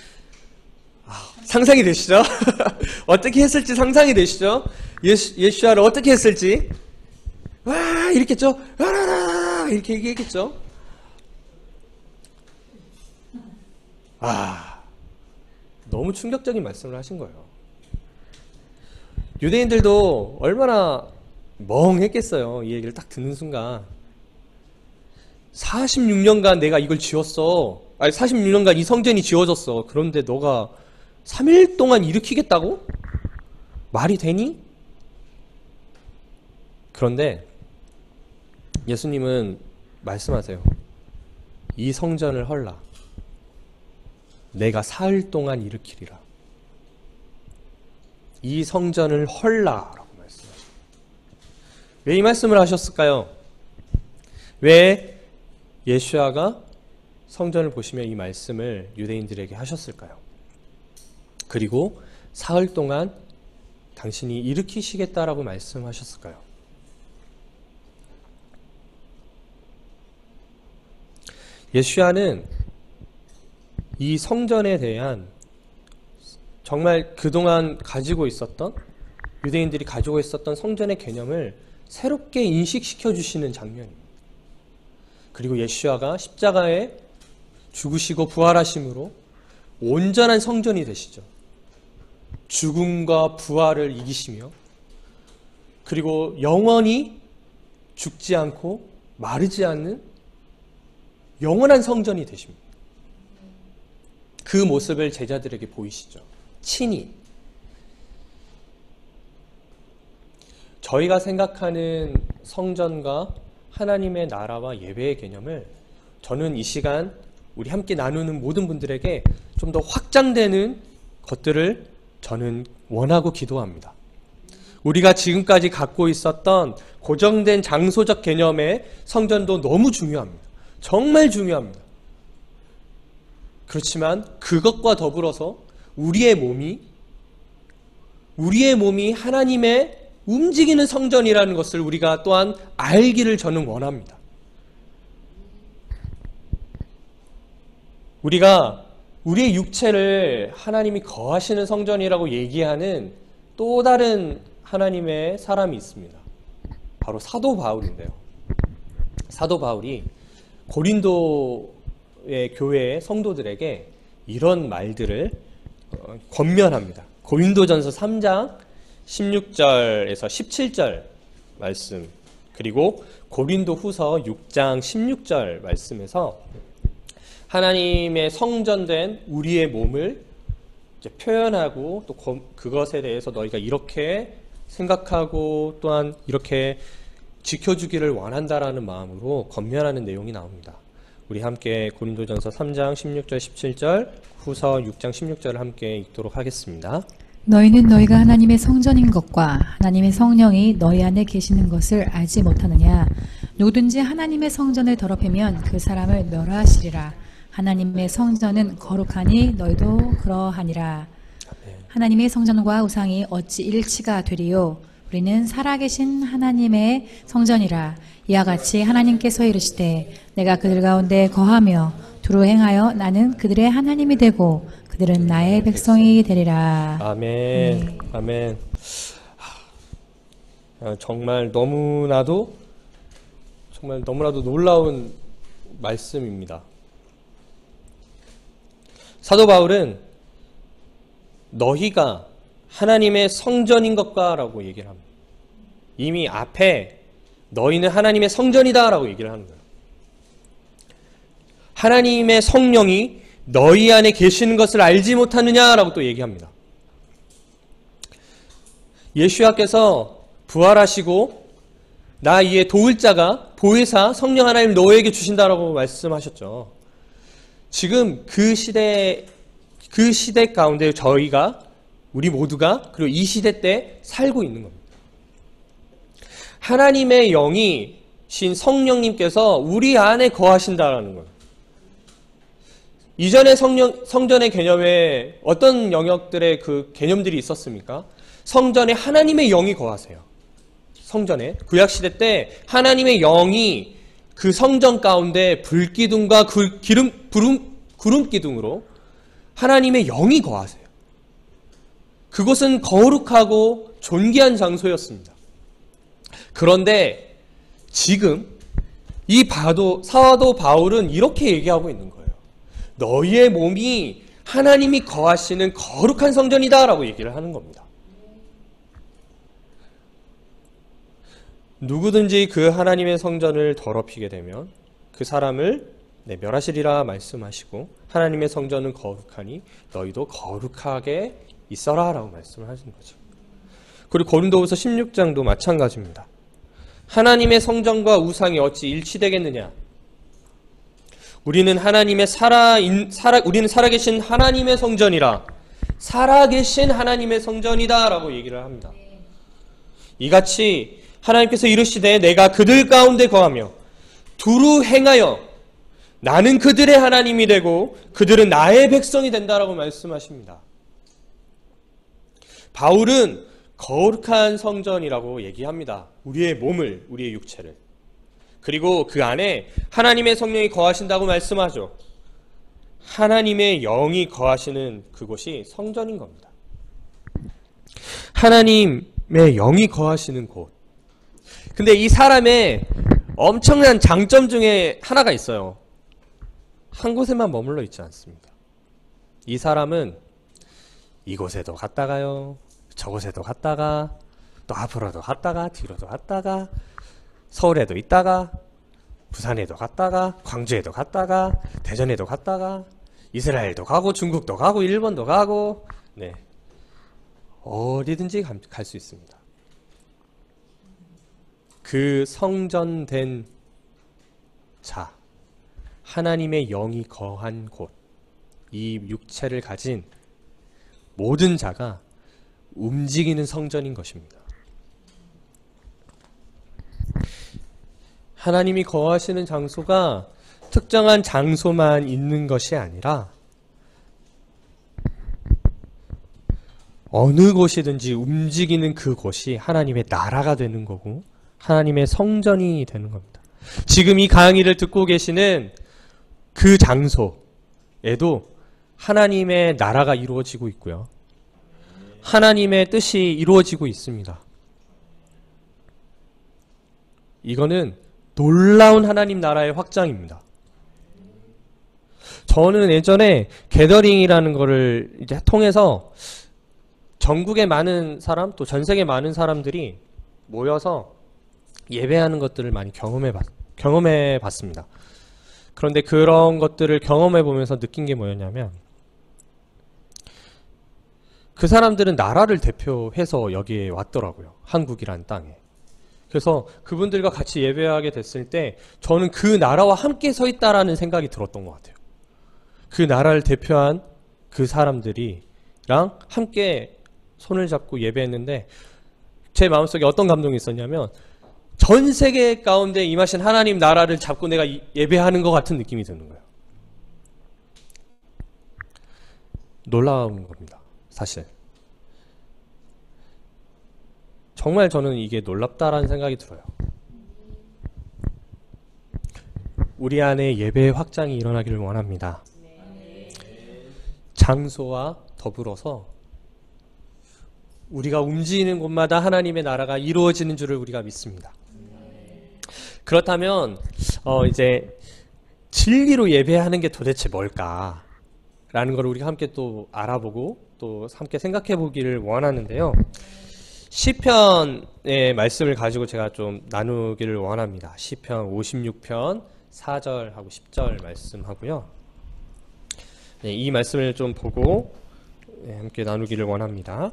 상상이 되시죠? 어떻게 했을지 상상이 되시죠? 예수야를 어떻게 했을지, 와 이랬겠죠? 와라라 이렇게 얘기했겠죠? 너무 충격적인 말씀을 하신 거예요. 유대인들도 얼마나 멍했겠어요. 이 얘기를 딱 듣는 순간. 46년간 내가 이걸 지었어. 46년간 이 성전이 지어졌어. 그런데 너가 3일 동안 일으키겠다고? 말이 되니? 그런데 예수님은 말씀하세요. 이 성전을 헐라. 내가 사흘 동안 일으키리라. 이 성전을 헐라라고 말씀하십니다. 왜 이 말씀을 하셨을까요? 왜 예수야가 성전을 보시며 이 말씀을 유대인들에게 하셨을까요? 그리고 사흘 동안 당신이 일으키시겠다라고 말씀하셨을까요? 예수야는 이 성전에 대한 정말 그동안 가지고 있었던, 유대인들이 가지고 있었던 성전의 개념을 새롭게 인식시켜 주시는 장면입니다. 그리고 예수야가 십자가에 죽으시고 부활하심으로 온전한 성전이 되시죠. 죽음과 부활을 이기시며, 그리고 영원히 죽지 않고 마르지 않는 영원한 성전이 되십니다. 그 모습을 제자들에게 보이시죠. 친히. 저희가 생각하는 성전과 하나님의 나라와 예배의 개념을 저는 이 시간 우리 함께 나누는 모든 분들에게 좀 더 확장되는 것들을 저는 원하고 기도합니다. 우리가 지금까지 갖고 있었던 고정된 장소적 개념의 성전도 너무 중요합니다. 정말 중요합니다. 그렇지만 그것과 더불어서 우리의 몸이 하나님의 움직이는 성전이라는 것을 우리가 또한 알기를 저는 원합니다. 우리가 우리의 육체를 하나님이 거하시는 성전이라고 얘기하는 또 다른 하나님의 사람이 있습니다. 바로 사도 바울인데요. 사도 바울이 고린도의 교회의 성도들에게 이런 말들을 권면합니다. 고린도전서 3장 16절에서 17절 말씀, 그리고 고린도후서 6장 16절 말씀에서 하나님의 성전된 우리의 몸을 이제 표현하고 또 그것에 대해서 너희가 이렇게 생각하고 또한 이렇게 지켜주기를 원한다라는 마음으로 권면하는 내용이 나옵니다. 우리 함께 고린도전서 3장 16절 17절, 후서 6장 16절을 함께 읽도록 하겠습니다. 너희는 너희가 하나님의 성전인 것과 하나님의 성령이 너희 안에 계시는 것을 알지 못하느냐? 누구든지 하나님의 성전을 더럽히면 그 사람을 멸하시리라. 하나님의 성전은 거룩하니 너희도 그러하니라. 하나님의 성전과 우상이 어찌 일치가 되리요? 우리는 살아계신 하나님의 성전이라. 이와 같이 하나님께서 이르시되 내가 그들 가운데 거하며 두루 행하여 나는 그들의 하나님이 되고 그들은 나의 백성이 되리라. 아멘. 아멘. 정말 너무나도 놀라운 말씀입니다. 사도 바울은 너희가 하나님의 성전인 것과 라고 얘기를 합니다. 이미 앞에 너희는 하나님의 성전이다 라고 얘기를 하는 거예요. 하나님의 성령이 너희 안에 계시는 것을 알지 못하느냐라고 또 얘기합니다. 예수야께서 부활하시고 나 이에 도울 자가 보혜사 성령 하나님 너에게 주신다라고 말씀하셨죠. 지금 그 시대 가운데 우리 모두가 그리고 이 시대 때 살고 있는 겁니다. 하나님의 영이신 성령님께서 우리 안에 거하신다라는 거예요. 이전의 성전의 개념에 어떤 영역들의 그 개념들이 있었습니까? 성전에 하나님의 영이 거하세요. 성전에 구약시대 때 하나님의 영이 그 성전 가운데 불기둥과 구름기둥으로 하나님의 영이 거하세요. 그곳은 거룩하고 존귀한 장소였습니다. 그런데 지금 이 사도 바울은 이렇게 얘기하고 있는 거예요. 너희의 몸이 하나님이 거하시는 거룩한 성전이다 라고 얘기를 하는 겁니다. 누구든지 그 하나님의 성전을 더럽히게 되면 그 사람을 멸하시리라 말씀하시고, 하나님의 성전은 거룩하니 너희도 거룩하게 있어라 라고 말씀을 하신 거죠. 그리고 고린도후서 16장도 마찬가지입니다. 하나님의 성전과 우상이 어찌 일치되겠느냐? 우리는 우리는 살아계신 하나님의 성전이라 살아계신 하나님의 성전이다라고 얘기를 합니다. 이같이 하나님께서 이르시되 내가 그들 가운데 거하며 두루 행하여 나는 그들의 하나님이 되고 그들은 나의 백성이 된다라고 말씀하십니다. 바울은 거룩한 성전이라고 얘기합니다. 우리의 몸을, 우리의 육체를. 그리고 그 안에 하나님의 성령이 거하신다고 말씀하죠. 하나님의 영이 거하시는 그곳이 성전인 겁니다. 하나님의 영이 거하시는 곳. 근데 이 사람의 엄청난 장점 중에 하나가 있어요. 한 곳에만 머물러 있지 않습니다. 이 사람은 이곳에도 갔다가요, 저곳에도 갔다가, 또 앞으로도 갔다가, 뒤로도 갔다가, 서울에도 있다가, 부산에도 갔다가, 광주에도 갔다가, 대전에도 갔다가, 이스라엘도 가고, 중국도 가고, 일본도 가고, 네, 어디든지 갈 수 있습니다. 그 성전된 자, 하나님의 영이 거한 곳, 이 육체를 가진 모든 자가 움직이는 성전인 것입니다. 하나님이 거하시는 장소가 특정한 장소만 있는 것이 아니라 어느 곳이든지 움직이는 그곳이 하나님의 나라가 되는 거고 하나님의 성전이 되는 겁니다. 지금 이 강의를 듣고 계시는 그 장소에도 하나님의 나라가 이루어지고 있고요. 하나님의 뜻이 이루어지고 있습니다. 이거는 놀라운 하나님 나라의 확장입니다. 저는 예전에 게더링이라는 거를 이제 통해서 전국의 많은 사람, 또 전 세계 많은 사람들이 모여서 예배하는 것들을 많이 경험해 봤습니다. 그런데 그런 것들을 경험해 보면서 느낀 게 뭐였냐면 그 사람들은 나라를 대표해서 여기에 왔더라고요. 한국이란 땅에. 그래서 그분들과 같이 예배하게 됐을 때 저는 그 나라와 함께 서 있다라는 생각이 들었던 것 같아요. 그 나라를 대표한 그 사람들이랑 함께 손을 잡고 예배했는데 제 마음속에 어떤 감동이 있었냐면 전 세계 가운데 임하신 하나님 나라를 잡고 내가 예배하는 것 같은 느낌이 드는 거예요. 놀라운 겁니다. 사실. 정말 저는 이게 놀랍다라는 생각이 들어요. 우리 안에 예배의 확장이 일어나기를 원합니다. 장소와 더불어서 우리가 움직이는 곳마다 하나님의 나라가 이루어지는 줄을 우리가 믿습니다. 그렇다면 이제 진리로 예배하는 게 도대체 뭘까? 라는 걸 우리가 함께 또 알아보고 또 함께 생각해 보기를 원하는데요. 시편의 말씀을 가지고 제가 좀 나누기를 원합니다. 시편 56편 4절하고 10절 말씀하고요. 네, 이 말씀을 좀 보고 함께 나누기를 원합니다.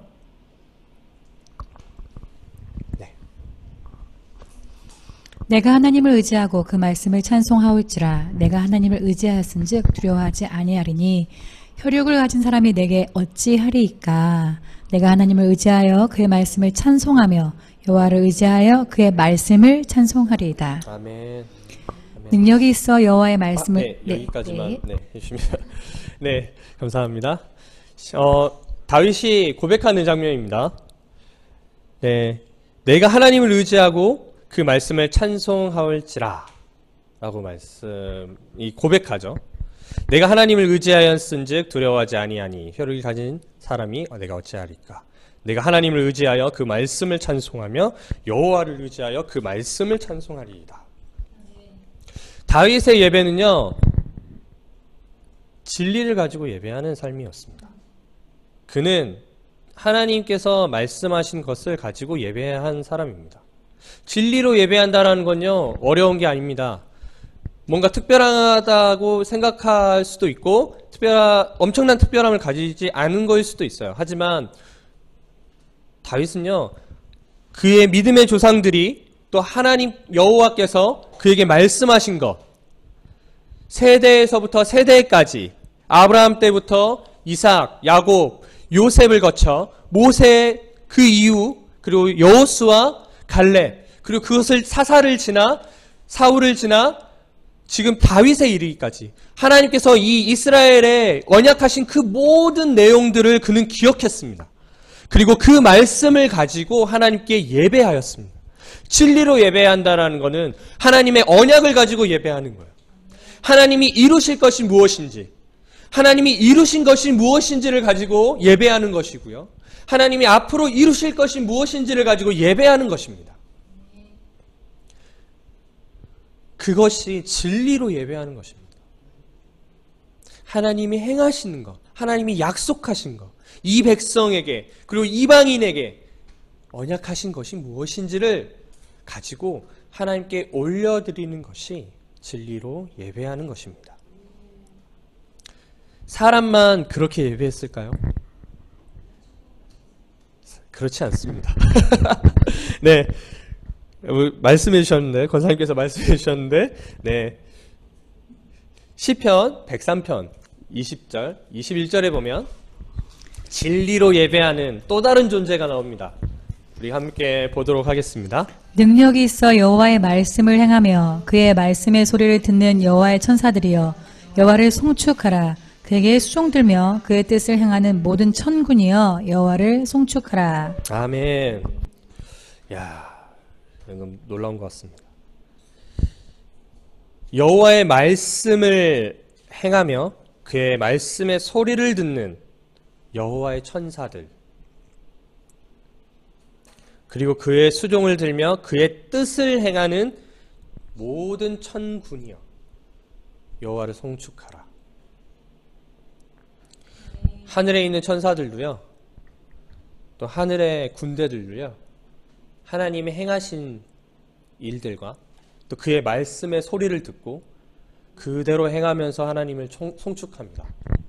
내가 하나님을 의지하고 그 말씀을 찬송하올지라. 내가 하나님을 의지하였은즉 두려워하지 아니하리니 혈육을 가진 사람이 내게 어찌하리이까. 내가 하나님을 의지하여 그의 말씀을 찬송하며 여호와를 의지하여 그의 말씀을 찬송하리이다. 아멘. 능력이 있어 여호와의 말씀을 여기까지만 해주십니다. 네, 감사합니다. 다윗이 고백하는 장면입니다. 네, 내가 하나님을 의지하고 그 말씀을 찬송하올지라 라고 이 고백하죠. 내가 하나님을 의지하였은즉 두려워하지 아니하니 혈육을 가진 사람이 내가 어찌하리까. 내가 하나님을 의지하여 그 말씀을 찬송하며 여호와를 의지하여 그 말씀을 찬송하리이다. 다윗의 예배는요, 진리를 가지고 예배하는 삶이었습니다. 그는 하나님께서 말씀하신 것을 가지고 예배한 사람입니다. 진리로 예배한다는 건요, 어려운 게 아닙니다. 뭔가 특별하다고 생각할 수도 있고 엄청난 특별함을 가지지 않은 거일 수도 있어요. 하지만 다윗은요, 그의 믿음의 조상들이 또 하나님 여호와께서 그에게 말씀하신 것, 세대에서부터 세대까지 아브라함 때부터 이삭, 야곱, 요셉을 거쳐 모세 그 이후 그리고 여호수아, 갈렙 그리고 그것을 사사를 지나 사울을 지나 지금 다윗에 이르기까지 하나님께서 이 이스라엘에 언약하신 그 모든 내용들을 그는 기억했습니다. 그리고 그 말씀을 가지고 하나님께 예배하였습니다. 진리로 예배한다라는 것은 하나님의 언약을 가지고 예배하는 거예요. 하나님이 이루실 것이 무엇인지, 하나님이 이루신 것이 무엇인지를 가지고 예배하는 것이고요. 하나님이 앞으로 이루실 것이 무엇인지를 가지고 예배하는 것입니다. 그것이 진리로 예배하는 것입니다. 하나님이 행하시는 것, 하나님이 약속하신 것, 이 백성에게 그리고 이방인에게 언약하신 것이 무엇인지를 가지고 하나님께 올려드리는 것이 진리로 예배하는 것입니다. 사람만 그렇게 예배했을까요? 그렇지 않습니다. 네, 말씀해 주셨는데, 권사님께서 말씀해 주셨는데, 네, 시편 103편 20절, 21절에 보면 진리로 예배하는 또 다른 존재가 나옵니다. 우리 함께 보도록 하겠습니다. 능력이 있어 여호와의 말씀을 행하며 그의 말씀의 소리를 듣는 여호와의 천사들이여 여호와를 송축하라. 그에게 수종들며 그의 뜻을 행하는 모든 천군이여 여호와를 송축하라. 아멘. 야, 이건 놀라운 것 같습니다. 여호와의 말씀을 행하며 그의 말씀의 소리를 듣는 여호와의 천사들, 그리고 그의 수종을 들며 그의 뜻을 행하는 모든 천군이여 여호와를 송축하라. 하늘에 있는 천사들도요, 또 하늘의 군대들도요, 하나님이 행하신 일들과 또 그의 말씀의 소리를 듣고 그대로 행하면서 하나님을 송축합니다.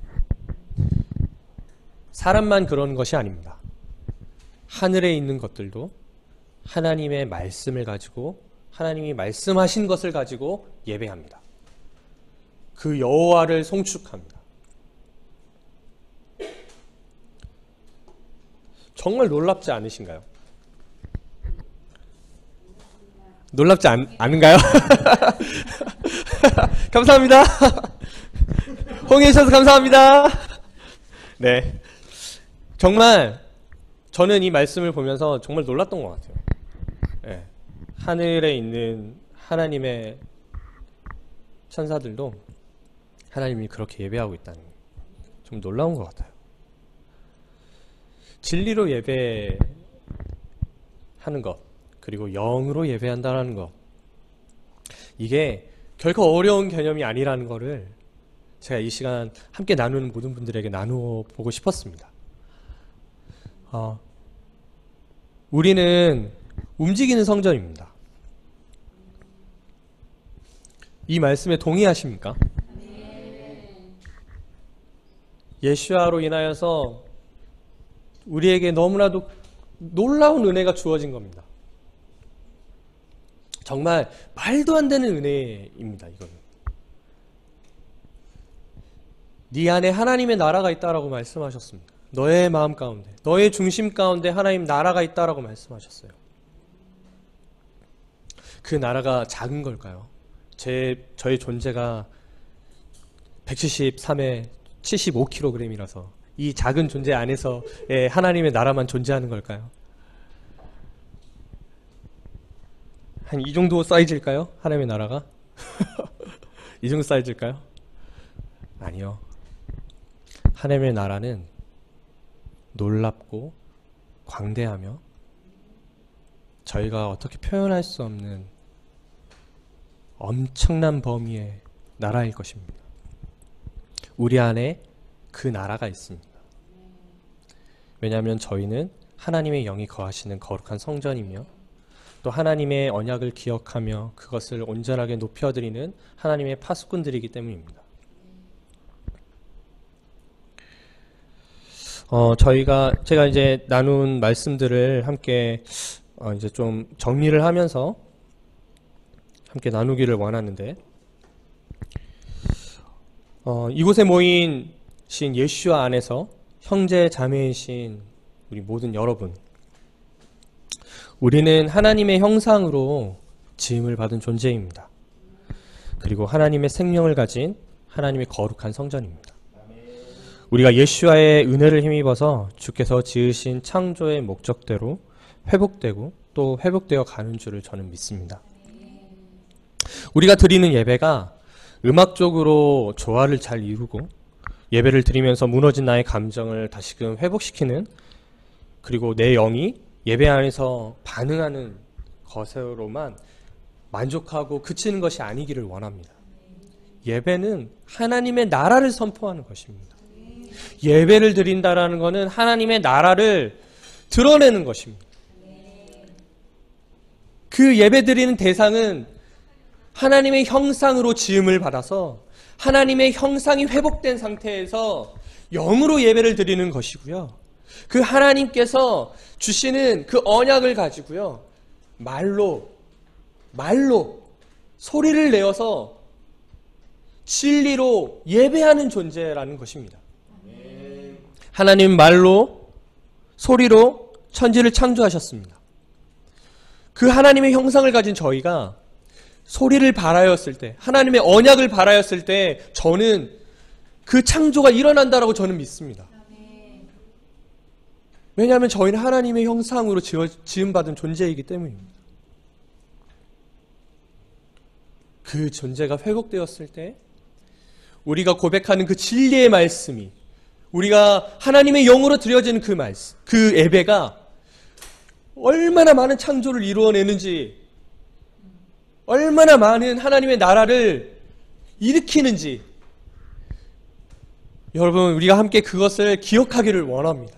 사람만 그러는 것이 아닙니다. 하늘에 있는 것들도 하나님의 말씀을 가지고 하나님이 말씀하신 것을 가지고 예배합니다. 그 여호와를 송축합니다. 정말 놀랍지 않으신가요? 놀랍지 않은가요? 감사합니다. 홍해 주셔서 감사합니다. 네, 정말 저는 이 말씀을 보면서 정말 놀랐던 것 같아요. 네, 하늘에 있는 하나님의 천사들도 하나님이 그렇게 예배하고 있다는 게 좀 놀라운 것 같아요. 진리로 예배하는 것, 그리고 영으로 예배한다는 것, 이게 결코 어려운 개념이 아니라는 것을 제가 이 시간 함께 나누는 모든 분들에게 나누어 보고 싶었습니다. 우리는 움직이는 성전입니다. 이 말씀에 동의하십니까? 예수야로 인하여서 우리에게 너무나도 놀라운 은혜가 주어진 겁니다. 정말 말도 안 되는 은혜입니다. 이거는 네 안에 하나님의 나라가 있다라고 말씀하셨습니다. 너의 마음 가운데, 너의 중심 가운데 하나님 나라가 있다라고 말씀하셨어요. 그 나라가 작은 걸까요? 저의 존재가 173에 75kg이라서 이 작은 존재 안에서의 하나님의 나라만 존재하는 걸까요? 한 이 정도 사이즈일까요? 하나님의 나라가? 이 정도 사이즈일까요? 아니요. 하나님의 나라는 놀랍고 광대하며 저희가 어떻게 표현할 수 없는 엄청난 범위의 나라일 것입니다. 우리 안에 그 나라가 있습니다. 왜냐하면 저희는 하나님의 영이 거하시는 거룩한 성전이며 또 하나님의 언약을 기억하며 그것을 온전하게 높여드리는 하나님의 파수꾼들이기 때문입니다. 제가 이제 나눈 말씀들을 함께 이제 좀 정리를 하면서 함께 나누기를 원하는데, 이곳에 모인 신 예슈아 안에서 형제 자매이신 우리 모든 여러분, 우리는 하나님의 형상으로 지음을 받은 존재입니다. 그리고 하나님의 생명을 가진 하나님의 거룩한 성전입니다. 우리가 예슈아의 은혜를 힘입어서 주께서 지으신 창조의 목적대로 회복되고 또 회복되어 가는 줄을 저는 믿습니다. 우리가 드리는 예배가 음악적으로 조화를 잘 이루고 예배를 드리면서 무너진 나의 감정을 다시금 회복시키는, 그리고 내 영이 예배 안에서 반응하는 것으로만 만족하고 그치는 것이 아니기를 원합니다. 예배는 하나님의 나라를 선포하는 것입니다. 예배를 드린다라는 것은 하나님의 나라를 드러내는 것입니다. 그 예배 드리는 대상은 하나님의 형상으로 지음을 받아서 하나님의 형상이 회복된 상태에서 영으로 예배를 드리는 것이고요. 그 하나님께서 주시는 그 언약을 가지고요, 말로 소리를 내어서 진리로 예배하는 존재라는 것입니다. 하나님 말로 소리로 천지를 창조하셨습니다. 그 하나님의 형상을 가진 저희가 소리를 발하였을 때, 하나님의 언약을 발하였을 때 저는 그 창조가 일어난다라고 저는 믿습니다. 왜냐하면 저희는 하나님의 형상으로 지음받은 존재이기 때문입니다. 그 존재가 회복되었을 때 우리가 고백하는 그 진리의 말씀이, 우리가 하나님의 영으로 드려지는 그 말씀, 그 예배가 얼마나 많은 창조를 이루어내는지, 얼마나 많은 하나님의 나라를 일으키는지, 여러분 우리가 함께 그것을 기억하기를 원합니다.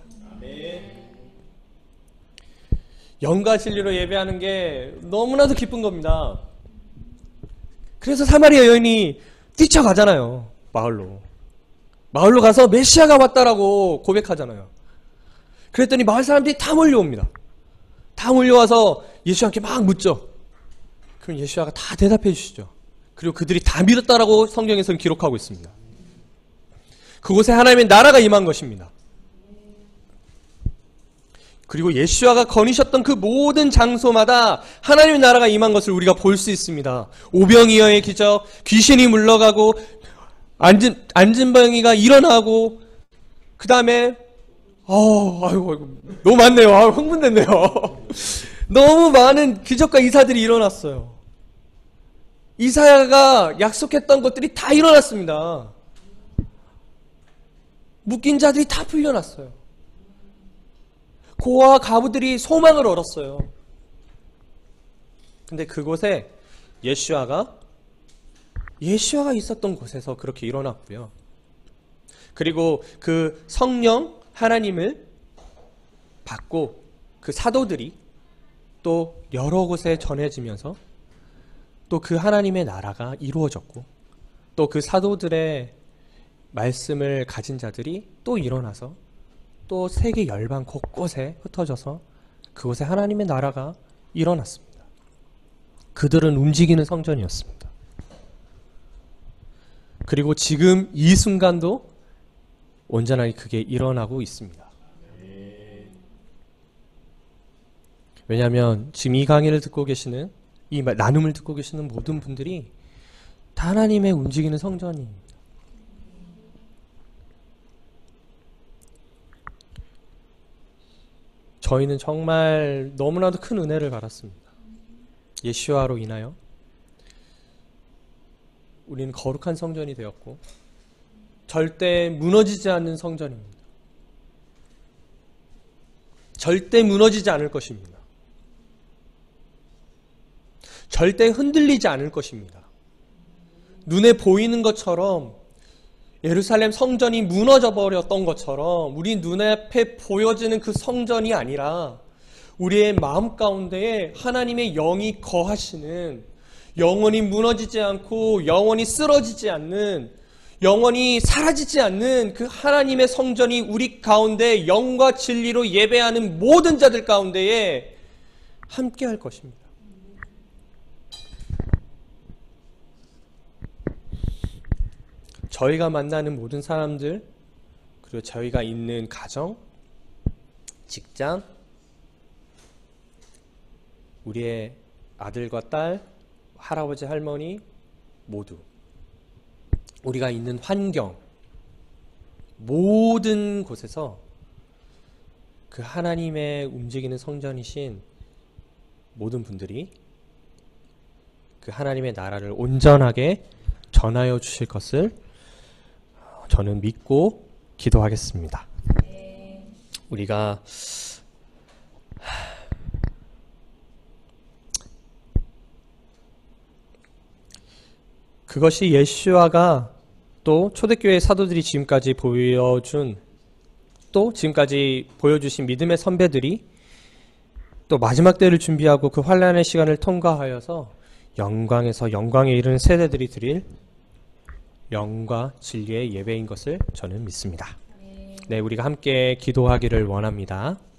영과 진리로 예배하는 게 너무나도 기쁜 겁니다. 그래서 사마리아 여인이 뛰쳐가잖아요. 마을로 가서 메시아가 왔다라고 고백하잖아요. 그랬더니 마을 사람들이 다 몰려옵니다. 다 몰려와서 예수님께 막 묻죠. 그럼 예수가 다 대답해 주시죠. 그리고 그들이 다 믿었다라고 성경에서는 기록하고 있습니다. 그곳에 하나님의 나라가 임한 것입니다. 그리고 예수아가 거니셨던 그 모든 장소마다 하나님의 나라가 임한 것을 우리가 볼 수 있습니다. 오병이어의 기적, 귀신이 물러가고 앉은 병이가 일어나고, 그 다음에 아이고 너무 많네요. 흥분됐네요. 너무 많은 기적과 이사들이 일어났어요. 이사야가 약속했던 것들이 다 일어났습니다. 묶인 자들이 다 풀려났어요. 고아와 과부들이 소망을 얻었어요. 근데 그곳에 예수아가 있었던 곳에서 그렇게 일어났고요. 그리고 그 성령 하나님을 받고 그 사도들이 또 여러 곳에 전해지면서 또 그 하나님의 나라가 이루어졌고, 또 그 사도들의 말씀을 가진 자들이 또 일어나서 또 세계 열방 곳곳에 흩어져서 그곳에 하나님의 나라가 일어났습니다. 그들은 움직이는 성전이었습니다. 그리고 지금 이 순간도 온전하게 그게 일어나고 있습니다. 왜냐하면 지금 이 강의를 듣고 계시는, 이 나눔을 듣고 계시는 모든 분들이 다 하나님의 움직이는 성전입니다. 저희는 정말 너무나도 큰 은혜를 받았습니다. 예수아로 인하여 우리는 거룩한 성전이 되었고 절대 무너지지 않는 성전입니다. 절대 무너지지 않을 것입니다. 절대 흔들리지 않을 것입니다. 눈에 보이는 것처럼 예루살렘 성전이 무너져 버렸던 것처럼 우리 눈앞에 보여지는 그 성전이 아니라 우리의 마음 가운데에 하나님의 영이 거하시는, 영원히 무너지지 않고 영원히 쓰러지지 않는, 영원히 사라지지 않는 그 하나님의 성전이 우리 가운데 영과 진리로 예배하는 모든 자들 가운데에 함께할 것입니다. 저희가 만나는 모든 사람들, 그리고 저희가 있는 가정, 직장, 우리의 아들과 딸, 할아버지, 할머니 모두 우리가 있는 환경, 모든 곳에서 그 하나님의 움직이는 성전이신 모든 분들이 그 하나님의 나라를 온전하게 전하여 주실 것을 저는 믿고 기도하겠습니다. 우리가 그것이 예수와가 또 초대교회 사도들이 지금까지 보여준, 또 지금까지 보여주신 믿음의 선배들이 또 마지막 때를 준비하고 그 환난의 시간을 통과하여서 영광에서 영광에 이르는 세대들이 드릴 영과 진리의 예배인 것을 저는 믿습니다. 네, 우리가 함께 기도하기를 원합니다.